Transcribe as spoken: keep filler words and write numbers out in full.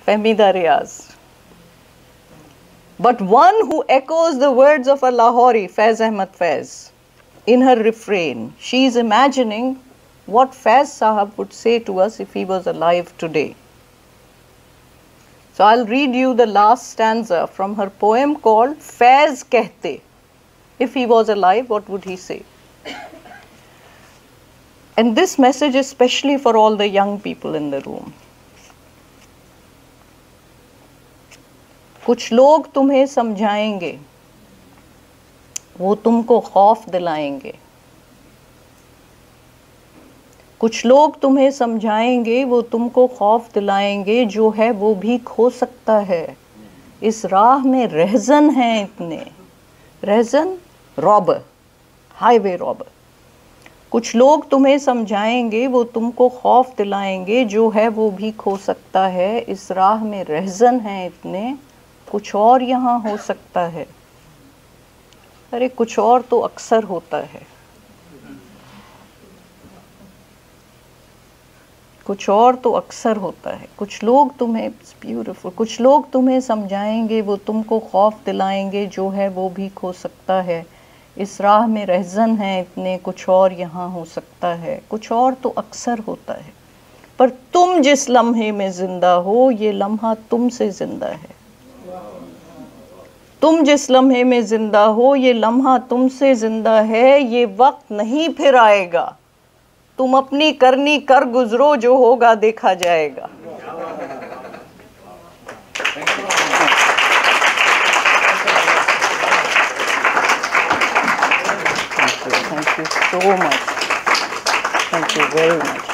Fehmida Riaz. But one who echoes the words of a Lahori, Faiz Ahmed Faiz, in her refrain, she is imagining what Faiz Sahab would say to us if he was alive today. So I'll read you the last stanza from her poem called Faiz Kehte. If he was alive, what would he say? And this message is especially for all the young people in the room. कुछ लोग तुम्हें समझाएंगे, वो तुमको खौफ दिलाएंगे. कुछ लोग तुम्हें समझाएंगे, वो तुमको खौफ दिलाएंगे, जो है वो भी खो सकता है. इस राह में रहजन हैं इतने. रहजन रॉबर, हाईवे रॉबर. कुछ लोग तुम्हें समझाएंगे, वो तुमको खौफ दिलाएंगे, जो है वो भी खो सकता है. इस राह में रहजन हैं इतने, कुछ और यहाँ हो सकता है. अरे कुछ और तो अक्सर होता है. कुछ और तो अक्सर होता है. कुछ लोग तुम्हें ब्यूटीफुल कुछ लोग तुम्हें समझाएंगे, वो तुमको खौफ दिलाएंगे, जो है वो भी खो सकता है. इस राह में रहजन हैं इतने, कुछ और यहाँ हो सकता है. कुछ और तो अक्सर होता है, पर तुम जिस लम्हे में जिंदा हो, ये लम्हा तुमसे जिंदा है. तुम जिस लम्हे में जिंदा हो, ये लम्हा तुमसे जिंदा है. ये वक्त नहीं फिर आएगा, तुम अपनी करनी कर गुजरो, जो होगा देखा जाएगा. Thank you so much. Thank you very much.